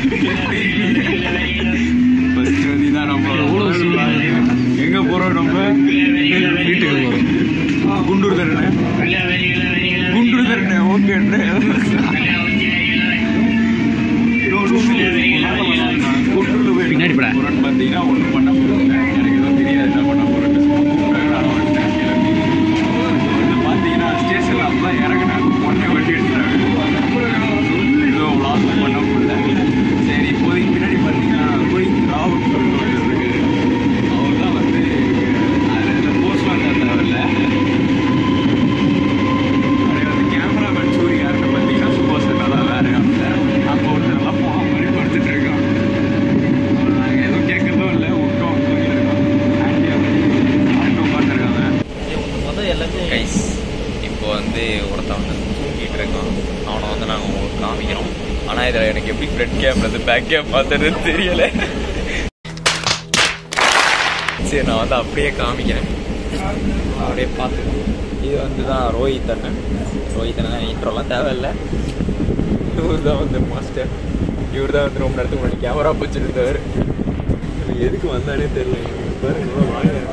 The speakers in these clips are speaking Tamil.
எங்க போறோம் நம்ம? வீட்டுக்கு போறோம். குண்டூர் தானே? குண்டூர் தானே? ஓகே. குண்டூர்ல போய் பின்னாடி போறோன்னு பார்த்தீங்கன்னா ஒன்றும் பண்ண போறோம். எனக்கு எதுவும் தெரியாது என்ன பண்ண போறேன்னு. பார்த்தீங்கன்னா ஸ்டேஷன்ல அப்பதான் இறங்கினாங்க. ஒன்னே வண்டி எடுத்துட்டாங்க. ஏதோ லாஸ்ட் பண்ண முடியல. சரி இப்போதைக்கு பின்னாடி பார்த்தீங்கன்னா கோயிங் ராவன் சொல்லிட்டு இருக்கு. அவர் தான் வந்து அதில் போஸ்ட்லாம் தேவையில்ல. அதே வந்து கேமராமேன் சூரியாருன்னு பார்த்தீங்கன்னா சூப்பர் ஸ்டார் தான் வேற அப்போ ஒருத்தரெல்லாம் போன மாதிரி படுத்துட்டு இருக்கான். நாங்கள் எதுவும் கேட்கறதும் இல்லை. விட்டோம் தூங்கிருக்கோம். ஆண்டியாக உட்காந்துருக்காங்க. கைஸ் இப்போ வந்து ஒருத்தன் வந்து தூங்கிட்டு இருக்கான். அவனை வந்து நாங்கள் உங்களுக்கு காமிக்கிறோம். ஆனால் இதில் எனக்கு எப்படி ஃப்ரண்ட் கேம்ல பேக் கேம் பார்த்துறது தெரியலை. சரி நான் வந்து அப்படியே காமிக்கிறேன். அப்படியே பார்த்து இது வந்து தான் ரோஹித் அண்ணன். ரோஹித் அண்ணன் இன்ட்ரோலாம் தேவையில்லை. இவர் தான் வந்து மாஸ்டர். இவர் தான் வந்து ரொம்ப நேரத்துக்கு முன்னாடி கேமரா பிடிச்சிருந்தவர். எதுக்கு வந்தானே தெரியல. பாருங்க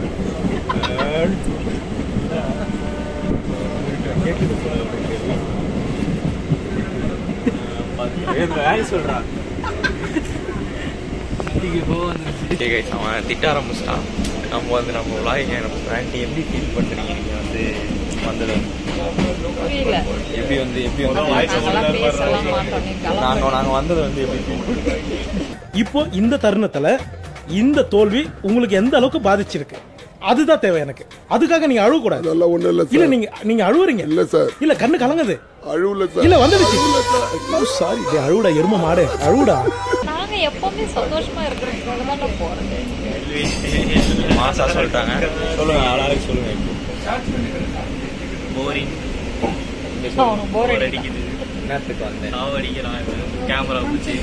சொல்றான். அவன் திட்ட ஆரம்பிச்சிட்டான். நம்ம வந்து நம்ம விளாகிங்க ஆண்டி எப்படி ஃபீல் பண்றீங்க நீங்க வந்து வந்தது? எப்படி வந்து நாங்க வந்தது வந்து எப்படி ஃபீல் பண்றீங்க? இப்போ இந்த தருணத்துல இந்த தோல்வி உங்களுக்கு எந்த அளவுக்கு பாதிச்சிருக்கு அதுதான் தேவை எனக்கு. அதுக்காக நீங்க அழுவ கூடாது. அதெல்லாம் ஒண்ணு இல்ல இல்ல நீங்க அழுவுறீங்க. இல்ல சார். இல்ல கண்ணு கலங்குது. அழுவல சார். இல்ல வந்துடுச்சு. சாரி டே அழுவுடா எரும மாடு அழுவுடா. நாங்க எப்பவுமே சந்தோஷமா இருக்கிறதுக்காக தான் நான் போறது. மாசா சொல்லிட்டாங்க. சொல்லுங்க ஆளாளுக்கு சொல்லுங்க. போரிங். போர் அடிக்குது. என்னத்துக்கு வந்தேன்? அடிக்கிறான் கேமரா பிடிச்சி.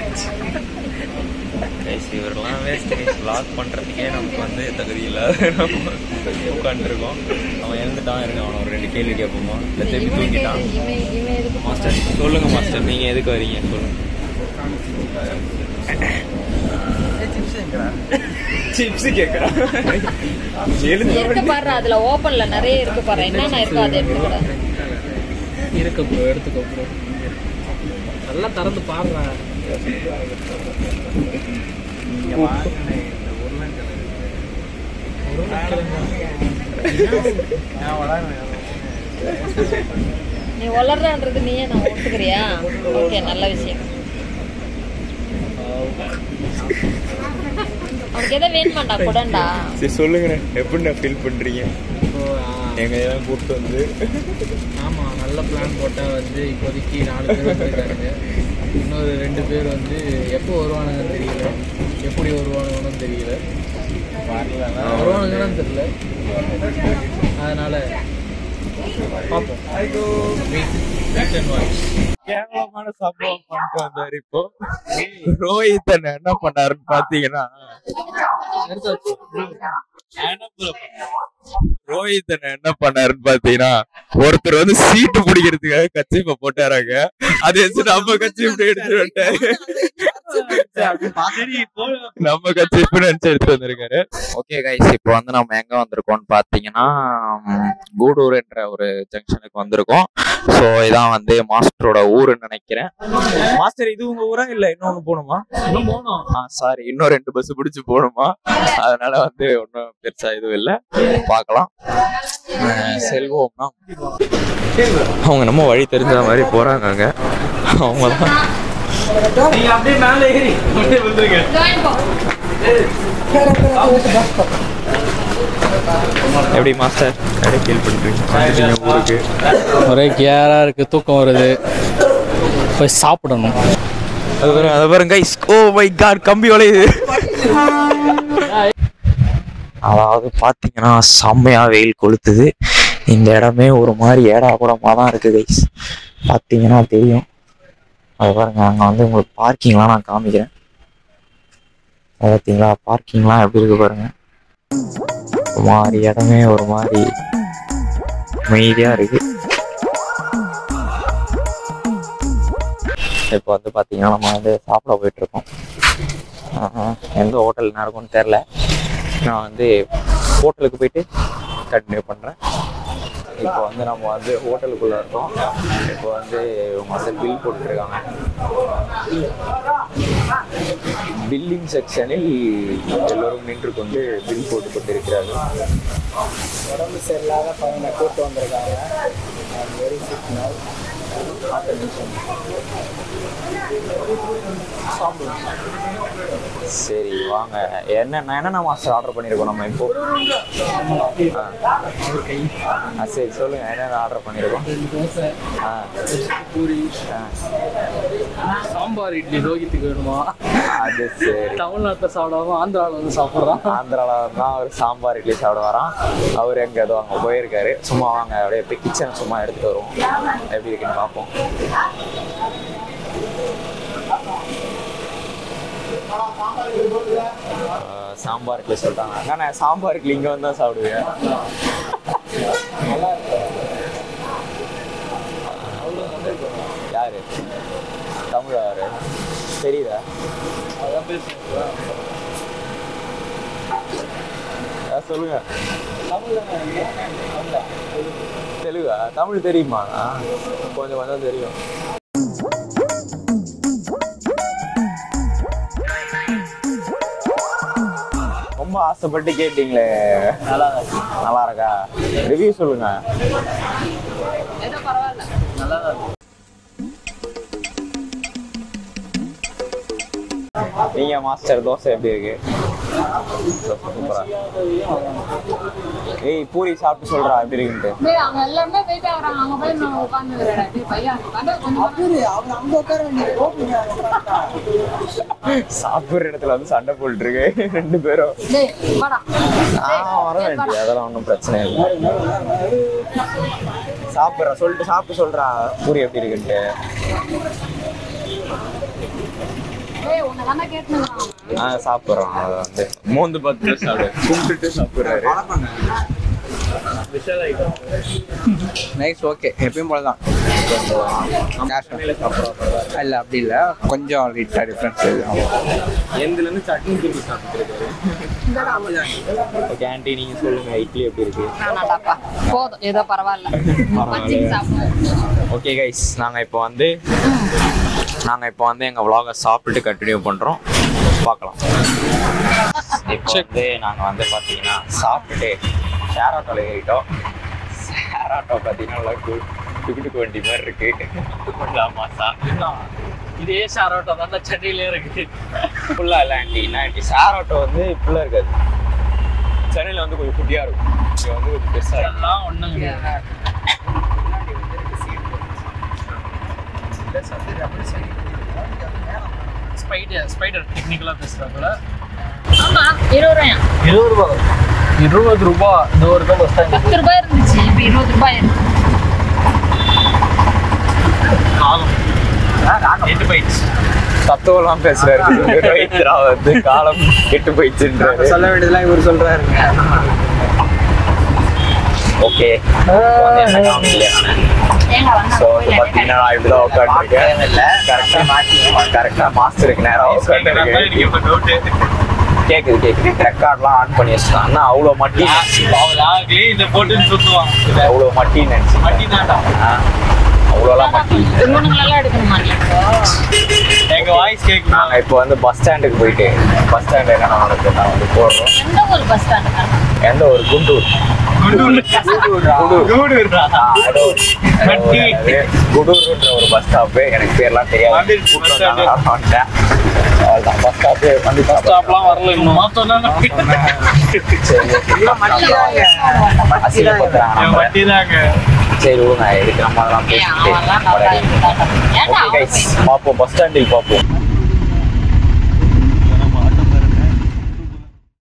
இவரெல்லாம் வேஸ்ட். வ்ளாக் பண்றதுக்கே நமக்கு வந்து தகுதி இல்லாத நம்ம உட்காந்துருக்கோம். அவன் எழுந்துட்டான். இருங்க அவனை ஒரு 2 கேள்வி கேட்போமா? இல்லை திருப்பி தூங்கிட்டான். மாஸ்டர் சொல்லுங்க மாஸ்டர், நீங்க எதுக்கு வரீங்க சொல்லுங்க. சிப்ஸ் கேக்குறான். இருக்கு பாரு, அதுல ஓபன்ல நிறைய இருக்கு பாரு. என்னென்ன இருக்கோ அதை எடுத்துக்கூட இருக்கு ப்ரோ, எடுத்துக்கோ ப்ரோ. நல்லா திறந்து பாடுறா. நீ வளர்றான்றது நீயே நான் ஒத்துக்கிறியா? ஓகே, நல்ல விஷயம். உனக்கு எதை வேணுமாண்டா கூடண்டா? சரி சொல்லுங்க, எப்படி ஃபீல் பண்றீங்க? எங்க எல்லாம் கூப்பிட்டு வந்து ஆமா நல்ல பிளான் போட்டா வந்து இப்போதைக்கு 4 பேர் வந்துருக்காங்க. இன்னொரு 2 பேர் வந்து எப்போ வருவானுங்கன்னு தெரியல, எப்படி வருவானுங்கன்னு தெரியல, வருவானுங்கன்னு தெரியல. அதனால பார்ப்போம். கேவலமான சம்பவம் பண்ணிட்டு வந்தாரு. இப்போ ரோஹித் என்ன பண்ணாருன்னு பாத்தீங்கன்னா, ரோஹித் என்ன பண்ணாருன்னு பாத்தீங்கன்னா, ஒருத்தர் வந்து சீட்டு பிடிக்கிறதுக்காக கச்சிப்ப போட்டாராங்க. அதை வச்சு நம்ம கச்சிப்பு எடுத்து வந்துட்டாரு. நம்ம கச்சிப்பு நினைச்சு எடுத்து வந்திருக்காரு. ஓகே கைஸ், இப்போ வந்து நம்ம எங்க வந்திருக்கோம்னு பாத்தீங்கன்னா, கூடூர் என்ற ஒரு ஜங்ஷனுக்கு வந்திருக்கோம். சோ இதான் வந்து மாஸ்டரோட ஊருன்னு நினைக்கிறேன். மாஸ்டர் இது உங்க ஊரா இல்ல இன்னொன்னு போகணுமா? சாரி, இன்னும் 2 பஸ் பிடிச்சு போகணுமா? அதனால வந்து ஒன்னும் பெருசா எதுவும் இல்லை, பார்க்கலாம். செல்வோம்னா அவங்க நம்ம வழி தெரிஞ்ச மாதிரி போறாங்க. அவங்கதான் எப்படி மாஸ்டர் எப்படி ஃபீல் பண்றீங்க ஊருக்கு? ஒரே கேரா இருக்கு, தூக்கம் வருது, போய் சாப்பிடணும். அது பாருங்க கைஸ், ஓ மை காட், கம்பி வளையுது. அதாவது பாத்தீங்கன்னா செம்மையா வெயில் கொளுத்துது. இந்த இடமே ஒரு மாதிரி ஏடா கூடமா தான் இருக்கு கைஸ், பாத்தீங்கன்னா தெரியும். அது பாருங்க, அங்க வந்து உங்களுக்கு பார்க்கிங்லாம் நான் காமிக்கிறேன். பார்த்தீங்களா பார்க்கிங்லாம் எப்படி இருக்கு பாருங்க. ஒரு மாதிரி இடமே ஒரு மாதிரி அமைதியா இருக்கு. இப்போ வந்து பார்த்தீங்கன்னா நம்ம வந்து சாப்பிட போயிட்டுருக்கோம். எந்த ஹோட்டல் நடக்கும்னு தெரில. நான் வந்து ஹோட்டலுக்கு போயிட்டு கண்டினியூ பண்ணுறேன். இப்போ வந்து நம்ம வந்து ஹோட்டலுக்குள்ளே இருக்கோம். இப்போ வந்து இவங்க வந்து பில் போட்டுருக்காங்க. பில்லிங் செக்ஷனில் எல்லோரும் நின்று கொண்டு பில் போட்டு கொண்டிருக்கிறார்கள். உடம்பு சரியில்லாத பையனை கூப்பிட்டு வந்திருக்காங்க. வெரி சிக் நாள். சரி வாங்க, என்னென்ன மாஸ்டர் ஆர்டர் பண்ணியிருக்கோம் நம்ம இப்போ? சரி சொல்லுங்க, என்னென்ன ஆர்டர் பண்ணியிருக்கோம்? தோசை, பூரி, சாம்பார், இட்லி. ரோஹித்துக்கு வேணுமா? அது சரி. தமிழ்நாட்டில் சாப்பிடாம ஆந்திராவில் வந்து சாப்பிட்றான். ஆந்திராவில் தான் அவர் சாம்பார் இட்லி சாப்பிட வரான். அவர் எங்கே ஏதோ அங்கே போயிருக்காரு. சும்மா வாங்க அப்படியே போய் கிச்சனை சும்மா எடுத்துகிட்டு வருவோம், எப்படி இருக்குன்னு பார்ப்போம். சாம்பார் இட்லி சொல்லிட்டாங்க. அண்ணா சாம்பார் இட்லி இங்கே வந்து தான் சாப்பிடுவேன். யாரு தமிழ்? அவரு தெரியுதா? சொல்லுங்க. தெலுங்கா? தமிழ் தெரியுமா? கொஞ்சம் கொஞ்சம் தெரியும். ரொம்ப ஆசைப்பட்டு கேட்டீங்களே. நல்லா இருக்கா? ரிவ்யூ சொல்லுங்க. நீங்க மாஸ்டர் தோசை எப்படி இருக்கு? சூப்பரா. ஏய் பூரி சாப்பிட்டு சொல்றா எப்படி இருக்குன்ட்டு. சாப்பிடுற இடத்துல வந்து சண்டை போட்டு இருக்கு ரெண்டு பேரும். வர வேண்டிய அதெல்லாம் ஒன்றும் பிரச்சனை இல்லை. சாப்பிட்ற சொல்லிட்டு சாப்பிட்டு சொல்றா பூரி எப்படி இருக்குன்ட்டு. சாப்பிட்றோம். அதை வந்து மோந்து பார்த்து சாப்பிட்டு சாப்பிட்றாரு. Nice, okay. எப்பயும் போல தான். இல்லை அப்படி இல்லை, கொஞ்சம் லைட்டாக டிஃப்ரென்ஸ் எந்துலேருந்து சட்னி திருப்பி சாப்பிட்டுருக்காரு. கேன்டீன் நீங்க சொல்லுங்க, இட்லி எப்படி இருக்கு? போதும், ஏதோ பரவாயில்ல. ஓகே கைஸ், நாங்கள் இப்போ வந்து எங்கள் vlog-ஐ சாப்பிட்டு கண்டினியூ பண்ணுறோம். பார்க்கலாம். இப்போ வந்து நாங்கள் வந்து பார்த்தீங்கன்னா சாப்பிட்டுட்டு ஷேர் ஆட்டோவில் ஏறிட்டோம். ஷேர் ஆட்டோ பார்த்தீங்கன்னா டுக்கு வண்டி மாதிரி இருக்கு. இதே ஷேர் ஆட்டோ தான் சென்னையிலே இருக்கு. ஃபுல்லாக இல்லை ஆண்டி ஷேர் ஆட்டோ வந்து ஃபுல்லாக இருக்காது. சென்னையில் வந்து கொஞ்சம் குட்டியாக இருக்கும். இங்கே வந்து கொஞ்சம் பெருசாக எல்லாம் ஒன்றுங்க. ஸ்பைடர் டெக்னிக்கலாக பேசுகிறாங்கள. ஆமாம், 20 ரூபாயா? 20 ரூபா. இந்த ஒரு ரூபா பஸ் ஸ்டாண்ட் 10 ரூபாய் இருந்துச்சு, இப்போ 20 ரூபாய் இருக்கு. எட்டு போயிடுச்சு. தத்துவெல்லாம் பேசுறாரு. வந்து காலம் கெட்டு போயிடுச்சுன்றாரு. சொல்ல வேண்டியதெல்லாம் இவர் சொல்றாருங்க. ஓகே, ஸோ வந்து பார்த்தீங்கன்னா நான் இப்படிதான் உட்காந்துருக்கேன். கரெக்டாக மாஸ்டருக்கு நேரம் உட்காந்துருக்கேன். கேக்குது ரெக்கார்ட்லாம் ஆன் பண்ணி வச்சுட்டான். அண்ணா அவ்வளோ மட்டி இந்த போட்டுன்னு சுற்றுவான். அவ்வளோ மட்டி நினைச்சு மட்டி தாண்டா. அவ்வளோலாம் மட்டி. எங்க வாய்ஸ் கேட்கும். நாங்கள் இப்போ வந்து பஸ் ஸ்டாண்டுக்கு போயிட்டு பஸ் ஸ்டாண்ட் என்ன நடக்குது நான் வந்து போடுறோம். எந்த ஒரு பஸ் ஸ்டாண்டு? எந்த ஒரு குண்டூர் குடூர்ன்ற ஒரு பஸ் ஸ்டாப்பு. எனக்கு பேர்லாம் தெரியாது. பஸ் ஸ்டாப்பு வந்து பஸ் ஸ்டாப்லாம் வரல இன்னும். சரி விடுங்க, இதுக்கு நம்ம அதெல்லாம் பேசிட்டு பார்ப்போம். பஸ் ஸ்டாண்டில் பார்ப்போம்.